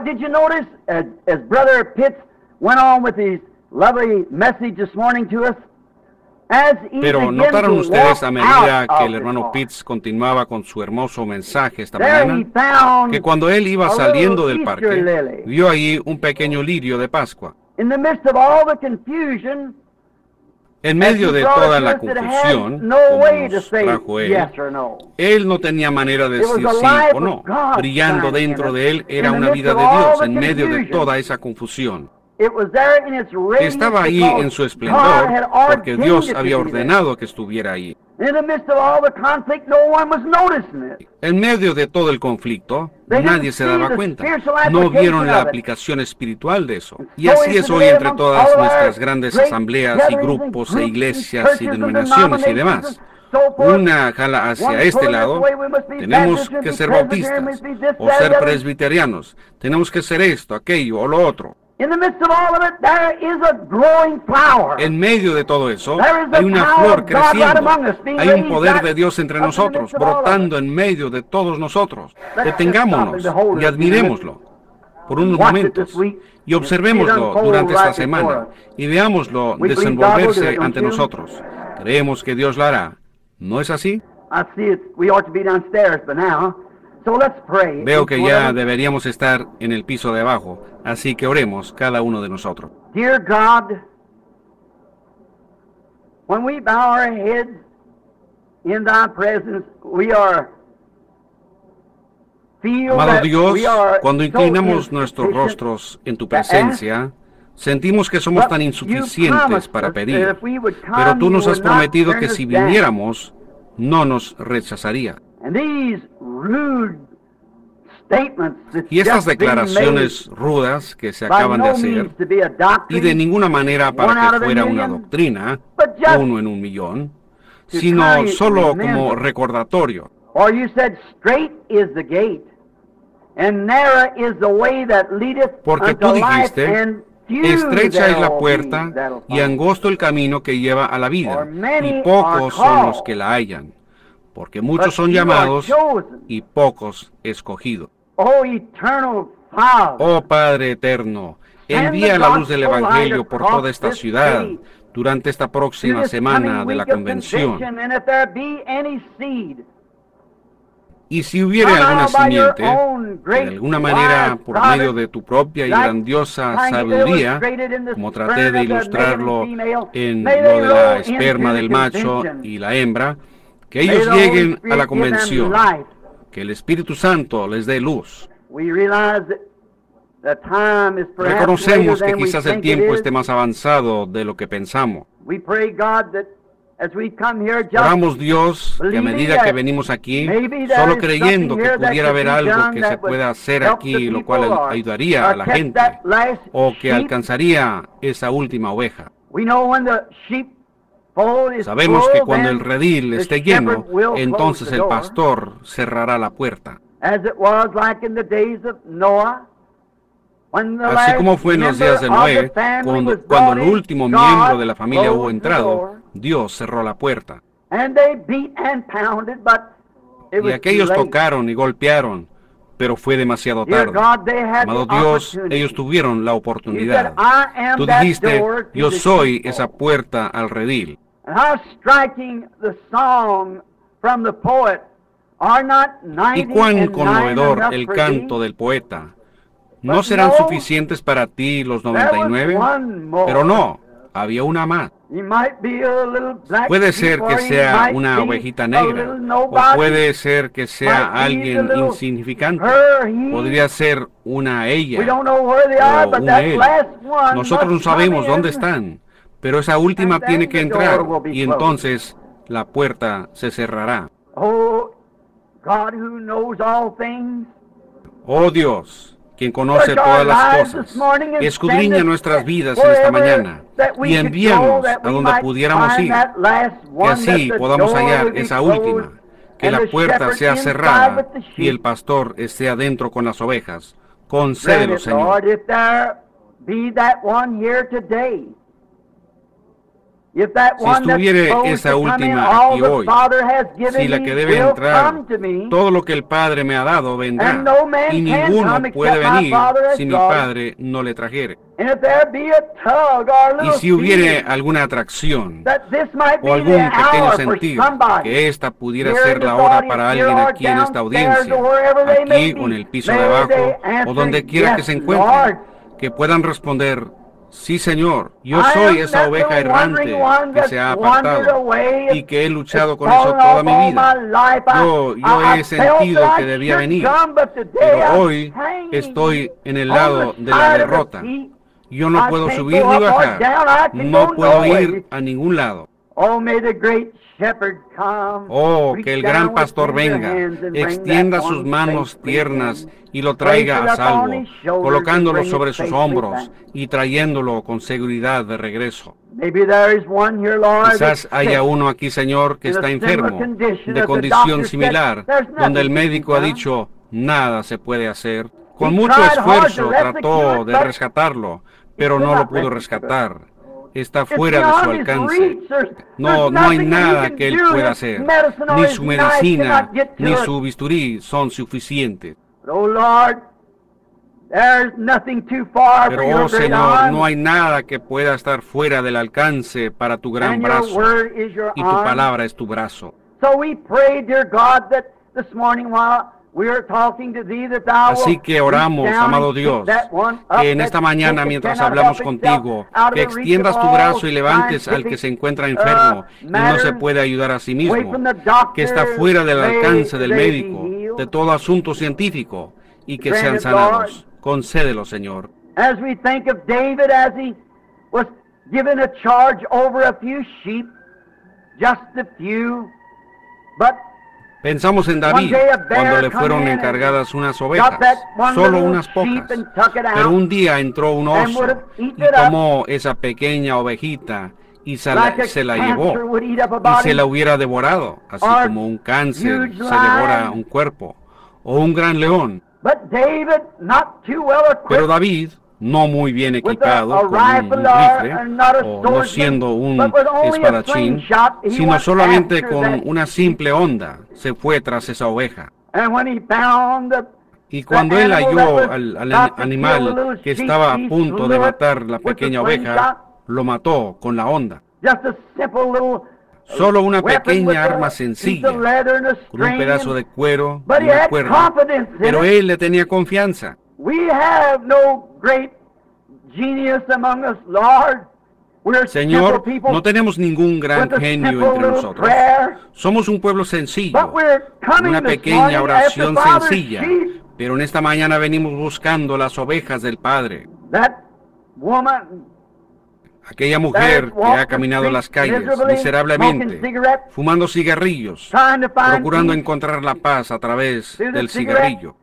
Pero ¿notaron ustedes a medida que el hermano Pitts continuaba con su hermoso mensaje esta mañana, que cuando él iba saliendo del parque, vio ahí un pequeño lirio de Pascua? En medio de toda la confusión, como nos trajo él, él no tenía manera de decir sí o no. Brillando dentro de él era una vida de Dios en medio de toda esa confusión. Estaba ahí en su esplendor porque Dios había ordenado que estuviera ahí. En medio de todo el conflicto, nadie se daba cuenta. No vieron la aplicación espiritual de eso. Y así es hoy entre todas nuestras grandes asambleas y grupos e iglesias y denominaciones y demás. Una jala hacia este lado, tenemos que ser bautistas o ser presbiterianos, tenemos que ser esto, aquello o lo otro. En medio de todo eso, hay una flor creciendo. Hay un poder de Dios entre nosotros, brotando en medio de todos nosotros. Detengámonos y admirémoslo por unos momentos y observémoslo durante esta semana y veámoslo desenvolverse ante nosotros. Creemos que Dios lo hará. ¿No es así? Veo que ya deberíamos estar en el piso de abajo, así que oremos cada uno de nosotros. Dear God, when we bow our heads in thy presence, we are feel Amado that Dios, we are cuando so inclinamos nuestros insufficient rostros en tu presencia, sentimos que somos tan insuficientes para pedir, pero tú nos has prometido que si viniéramos, no nos rechazaría. And these rude statements that's Y estas just been declaraciones rudas que se made, by acaban de no hacer, means to be a y doctrine, de ninguna manera one para out que of a fuera una million, doctrina, but just uno en un millón, to sino kind of solo remember. como recordatorio. For you said, straight is the gate, and narrow is the way that leadeth Porque unto tú life, dijiste, and few estrecha es la there'll puerta be that'll y find. angosto el camino que lleva a la vida, For many y pocos are son los called, que la hallan, porque muchos but son few are llamados chosen. y pocos escogidos. Oh, eternal Father, Oh Padre eterno, envía la luz del Evangelio por toda esta ciudad durante esta próxima semana de la convención. Y si hubiere alguna simiente, que de alguna manera, por medio de tu propia y grandiosa sabiduría, como traté de ilustrarlo en lo de la esperma del macho y la hembra, que ellos lleguen a la convención, que el Espíritu Santo les dé luz. Reconocemos que quizás el tiempo esté más avanzado de lo que pensamos. Oramos, Dios, que a medida que venimos aquí, solo creyendo que pudiera haber algo que se pueda hacer aquí, lo cual ayudaría a la gente, o que alcanzaría esa última oveja. Sabemos que cuando el redil esté lleno, entonces el pastor cerrará la puerta. Así como fue en los días de Noé, cuando, cuando el último miembro de la familia hubo entrado, Dios cerró la puerta. Y aquellos tocaron y golpearon, pero fue demasiado tarde. Amado Dios, ellos tuvieron la oportunidad. Tú dijiste, yo soy esa puerta al redil. Y cuán conmovedor el canto del poeta. ¿No serán suficientes para ti los noventa y nueve? Pero no, había una más. Puede ser que sea una ovejita negra, o puede ser que sea alguien insignificante. Podría ser una ella, o un él. Nosotros no sabemos dónde están, pero esa última tiene que entrar, y entonces la puerta se cerrará. Oh Dios, quien conoce todas las cosas, escudriña nuestras vidas en esta mañana y envíanos a donde pudiéramos ir, que así podamos hallar esa última, que la puerta sea cerrada y el pastor esté adentro con las ovejas. Concédelo, Señor. Si estuviere esa última aquí hoy, si la que debe entrar, todo lo que el Padre me ha dado vendrá, y ninguno puede venir si mi Padre no le trajere. Y si hubiere alguna atracción o algún pequeño sentido, que esta pudiera ser la hora para alguien aquí en esta audiencia, aquí o en el piso de abajo, o donde quiera que se encuentren, que puedan responder: sí, Señor, yo soy esa oveja errante que se ha apartado y que he luchado con eso toda mi vida. Yo, yo he sentido que debía venir, pero hoy estoy en el lado de la derrota. Yo no puedo subir ni bajar, no puedo ir a ningún lado. Oh, que el gran pastor venga, extienda sus manos tiernas y lo traiga a salvo, colocándolo sobre sus hombros y trayéndolo con seguridad de regreso. Quizás haya uno aquí, Señor, que está enfermo, de condición similar, donde el médico ha dicho: nada se puede hacer. Con mucho esfuerzo trató de rescatarlo, pero no lo pudo rescatar. Está fuera de su alcance. No, no hay nada que él pueda hacer. Ni su medicina, ni su bisturí son suficientes. Pero, oh Señor, no hay nada que pueda estar fuera del alcance para tu gran brazo. Y tu palabra es tu brazo. Así que oramos, amado Dios, que en esta mañana, mientras hablamos contigo, que extiendas tu brazo y levantes al que se encuentra enfermo y no se puede ayudar a sí mismo, que está fuera del alcance del médico, de todo asunto científico, y que sean sanados. Concédelo, Señor. As we think of David as he was given a charge over a few sheep, just a few, but pensamos en David, cuando le fueron encargadas unas ovejas, solo unas pocas, pero un día entró un oso y tomó esa pequeña ovejita y se la, se la llevó, y se la hubiera devorado, así como un cáncer se devora un cuerpo, o un gran león. Pero David, no muy bien equipado, con un, un rifle, o no siendo un espadachín, sino solamente con una simple honda, se fue tras esa oveja. Y cuando él halló al, al animal que estaba a punto de matar la pequeña oveja, lo mató con la honda. Solo una pequeña arma sencilla, con un pedazo de cuero y una cuerda, pero él le tenía confianza. Señor, no tenemos ningún gran genio entre nosotros. Somos un pueblo sencillo, una pequeña oración sencilla, pero en esta mañana venimos buscando las ovejas del Padre. Aquella mujer que ha caminado las calles miserablemente, fumando cigarrillos, procurando encontrar la paz a través del cigarrillo.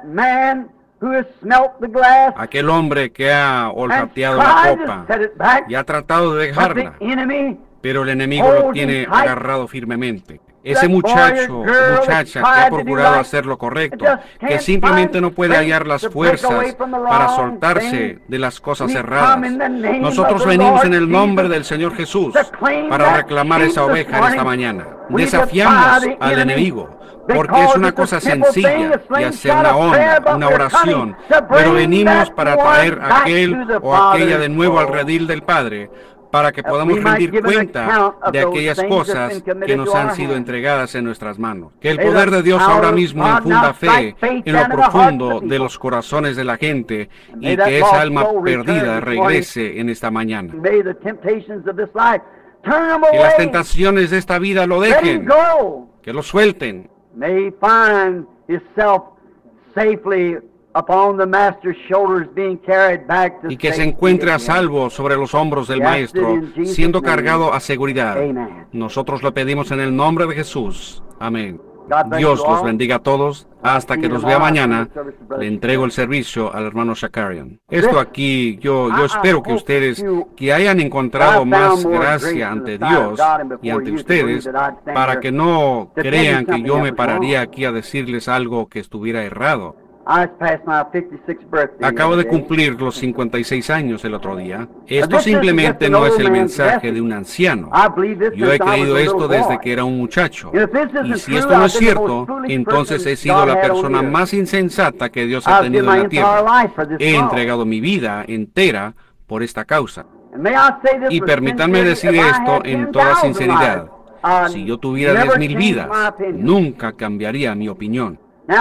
Aquel hombre que ha olfateado la copa y ha tratado de dejarla, pero el enemigo lo tiene agarrado firmemente. Ese muchacho o muchacha que ha procurado hacer lo correcto, que simplemente no puede hallar las fuerzas para soltarse de las cosas erradas. Nosotros venimos en el nombre del Señor Jesús para reclamar esa oveja en esta mañana. Desafiamos al enemigo, porque es una cosa sencilla de hacer una honra, una oración, pero venimos para traer a aquel o aquella de nuevo al redil del Padre, para que podamos rendir cuenta de aquellas cosas que nos han sido entregadas en nuestras manos. Que el poder de Dios ahora mismo infunda fe en lo profundo de los corazones de la gente y que esa alma perdida regrese en esta mañana. Que las tentaciones de esta vida lo dejen, que lo suelten. Y que se encuentre a salvo sobre los hombros del Maestro, siendo cargado a seguridad. Nosotros lo pedimos en el nombre de Jesús. Amén. Dios los bendiga a todos. Hasta que los vea mañana, le entrego el servicio al hermano Shakarian. Esto aquí, yo, yo espero que ustedes, que hayan encontrado más gracia ante Dios y ante ustedes, para que no crean que yo me pararía aquí a decirles algo que estuviera errado. Acabo de cumplir los cincuenta y seis años el otro día. Esto simplemente no es el mensaje de un anciano. Yo he creído esto desde que era un muchacho. Y si esto no es cierto, entonces he sido la persona más insensata que Dios ha tenido en la tierra. He entregado mi vida entera por esta causa. Y permítanme decir esto en toda sinceridad. Si yo tuviera diez mil vidas, nunca cambiaría mi opinión.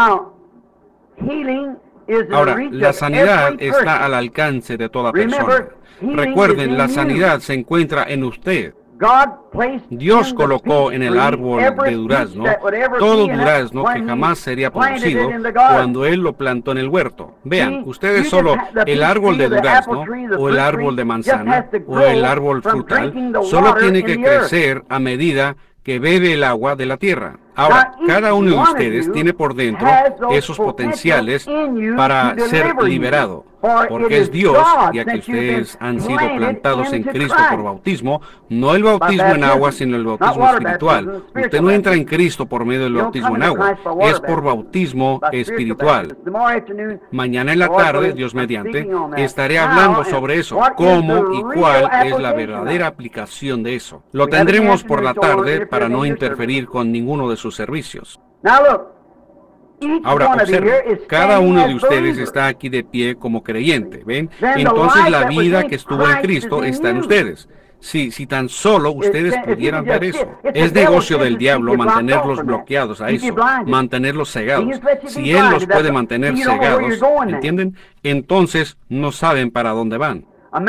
Ahora, la sanidad está al alcance de toda persona. Recuerden, la sanidad se encuentra en usted. Dios colocó en el árbol de durazno todo durazno que jamás sería producido cuando Él lo plantó en el huerto. Vean, ustedes solo el árbol de durazno, o el árbol de manzana, o el árbol frutal, solo tiene que crecer a medida que bebe el agua de la tierra. Ahora, cada uno de ustedes tiene por dentro esos potenciales para ser liberado, porque es Dios, ya que ustedes han sido plantados en Cristo por bautismo, no el bautismo en agua, sino el bautismo espiritual. Usted no entra en Cristo por medio del bautismo en agua, es por bautismo espiritual. Mañana en la tarde, Dios mediante, estaré hablando sobre eso, cómo y cuál es la verdadera aplicación de eso. Lo tendremos por la tarde para no interferir con ninguno de sus servicios. Ahora, observen, cada uno de ustedes está aquí de pie como creyente, ¿ven? Entonces la vida que estuvo en Cristo está en ustedes. Si, si tan solo ustedes pudieran ver eso. Es negocio del diablo mantenerlos bloqueados a eso, mantenerlos cegados. Si él los puede mantener cegados, ¿entienden? Entonces no saben para dónde van.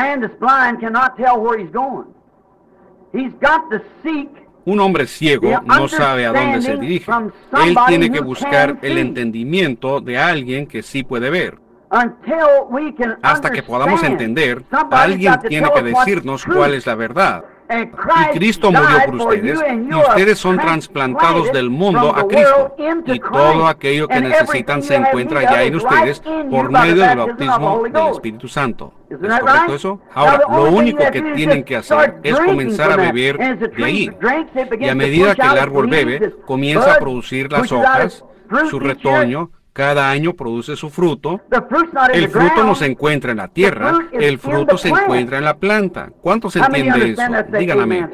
Un hombre ciego no sabe a dónde se dirige. Él tiene que buscar el entendimiento de alguien que sí puede ver. Hasta que podamos entender, alguien tiene que decirnos cuál es la verdad. Y Cristo murió por ustedes, y ustedes son trasplantados del mundo a Cristo. Y todo aquello que necesitan se encuentra ya en ustedes por medio del bautismo del Espíritu Santo. ¿Es correcto eso? Ahora, lo único que tienen que hacer es comenzar a beber de ahí. Y a medida que el árbol bebe, comienza a producir las hojas, su retoño. Cada año produce su fruto. El fruto no se encuentra en la tierra, el fruto se encuentra en la planta. ¿Cuántos entienden eso? Díganme.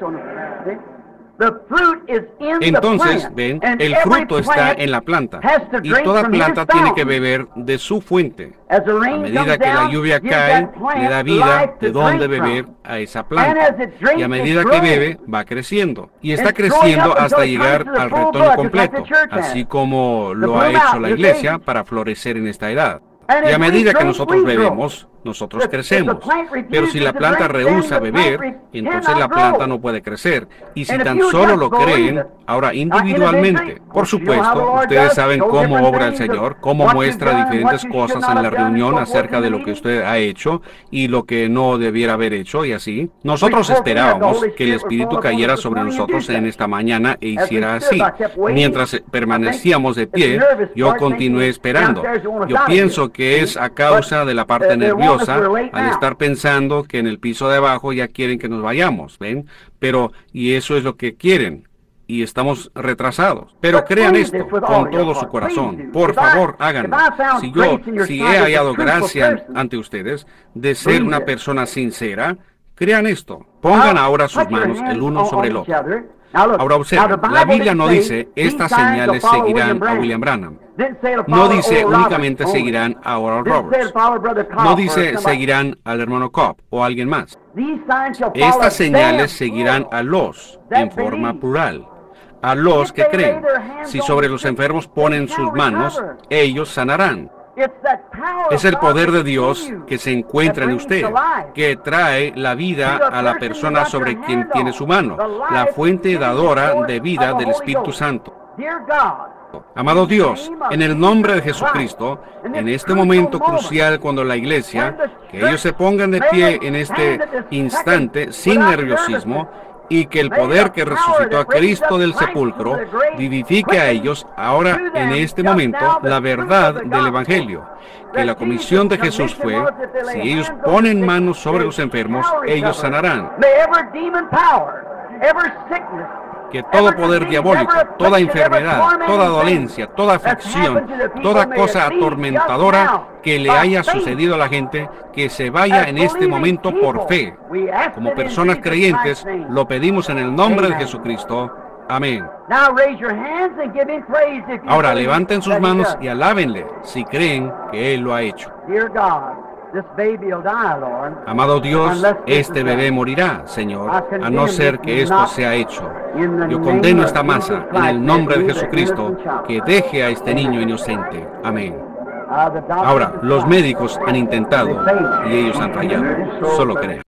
Entonces, ven, el fruto está en la planta, y toda planta tiene que beber de su fuente. A medida que la lluvia cae, le da vida de dónde beber a esa planta. Y a medida que bebe, va creciendo. Y está creciendo hasta llegar al retoño completo, así como lo ha hecho la iglesia para florecer en esta edad. Y a medida que nosotros bebemos, nosotros crecemos. Pero si la planta rehúsa beber, entonces la planta no puede crecer. Y si tan solo lo creen, ahora individualmente, por supuesto, ustedes saben cómo obra el Señor, cómo muestra diferentes cosas en la reunión acerca de lo que usted ha hecho y lo que no debiera haber hecho y así. Nosotros esperábamos que el Espíritu cayera sobre nosotros en esta mañana e hiciera así. Mientras permanecíamos de pie, yo continué esperando. Yo pienso que es a causa de la parte nerviosa, al estar pensando que en el piso de abajo ya quieren que nos vayamos, ¿ven? Pero, y eso es lo que quieren, y estamos retrasados. Pero crean esto con todo su corazón. Por favor, háganlo. Si yo, si he hallado gracia ante ustedes de ser una persona sincera, crean esto. Pongan ahora sus manos el uno sobre el otro. Ahora observen, la Biblia no dice, estas señales seguirán a William Branham. No dice únicamente seguirán a Oral Roberts. No dice seguirán al hermano Cobb o a alguien más. Estas señales seguirán a los, en forma plural, a los que creen. Si sobre los enfermos ponen sus manos, ellos sanarán. Es el poder de Dios que se encuentra en usted, que trae la vida a la persona sobre quien tiene su mano, la fuente dadora de vida del Espíritu Santo. Amado Dios, en el nombre de Jesucristo, en este momento crucial cuando la iglesia, que ellos se pongan de pie en este instante sin nerviosismo, y que el poder que resucitó a Cristo del sepulcro vivifique a ellos ahora en este momento la verdad del Evangelio, que la comisión de Jesús fue, si ellos ponen manos sobre los enfermos, ellos sanarán. Que todo poder diabólico, toda enfermedad, toda dolencia, toda aflicción, toda cosa atormentadora que le haya sucedido a la gente, que se vaya en este momento por fe. Como personas creyentes, lo pedimos en el nombre de Jesucristo. Amén. Ahora levanten sus manos y alábenle si creen que Él lo ha hecho. Amado Dios, este bebé morirá, Señor, a no ser que esto sea hecho. Yo condeno esta masa en el nombre de Jesucristo, que deje a este niño inocente. Amén. Ahora, los médicos han intentado y ellos han fallado. Solo crean.